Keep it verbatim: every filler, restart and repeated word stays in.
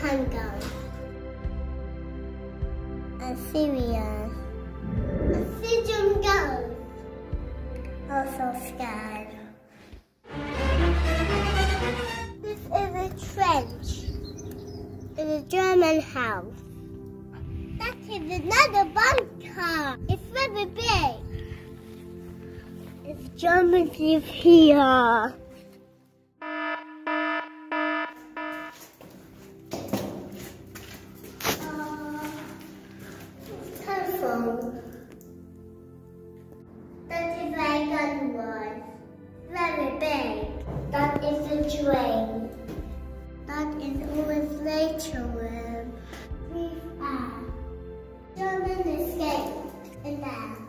handgun. A serious. A pigeon gun. Also scared. This is a trench in a German house. That is another bunker. It's very big. It's Germans live here. That is where a gun was. Very big. That is a train. That is always later room. Breathe out. German escaped in there.